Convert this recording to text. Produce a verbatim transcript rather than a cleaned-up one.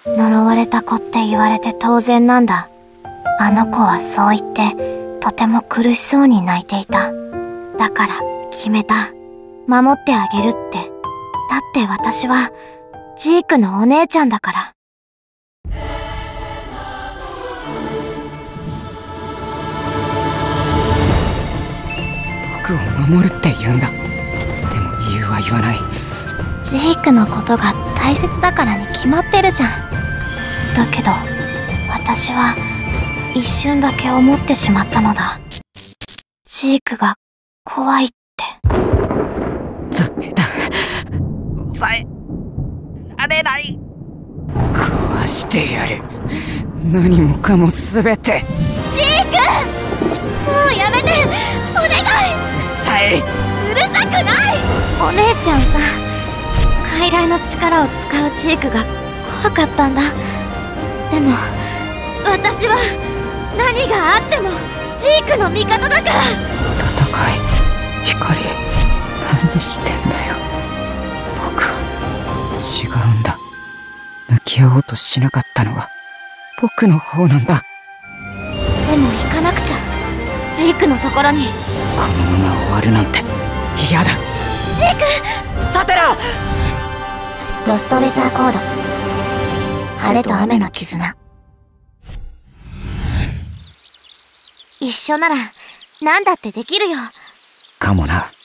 呪われた子って言われて当然なんだ。あの子はそう言ってとても苦しそうに泣いていた。だから決めた。守ってあげるって。だって私はジークのお姉ちゃんだから。 僕を守るって言うんだ。でも理由は言わない。 ジークのことが大切だからに決まってるじゃん。だけど私は一瞬だけ思ってしまったのだ。ジークが怖いって。 ダメだ。抑えられない。壊してやる。何もかもすべて。 ジーク、もうやめて、お願い。 うるさい。 うるさくない。お姉ちゃんさ、傀儡の力を使うジークが怖かったんだ。でも私は何があってもジークの味方だから。 戦い、光、何してんだよ。僕は違うんだ。向き合おうとしなかったのは僕の方なんだ。 でも行かなくちゃ。ジークのところに。 このまま終わるなんて嫌だ。 ジーク、 サテラ。 ロストウェザーコード。晴れと雨の絆。一緒なら何だってできるよ。 かもな。